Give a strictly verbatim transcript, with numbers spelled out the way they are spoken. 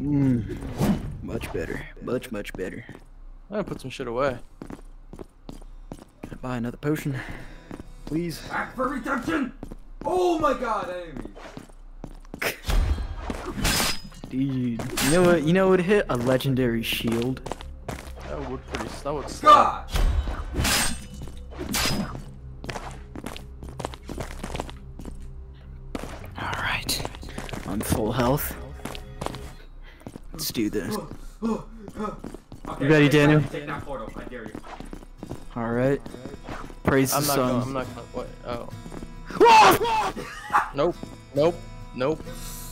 Mm, much better. Much, much better. I'm gonna put some shit away. Can I buy another potion? Please? Back for redemption! Oh my god, enemy! Dude, you know what? You know what hit? A legendary shield. That would pretty. That would slap. God! Alright. I'm full health. Let's do this. Okay, You ready, take Daniel? that- Take that portal, I dare you. Alright. Praise I'm the not sun. gonna. I'm not gonna. What? Oh. Nope. Nope. Nope.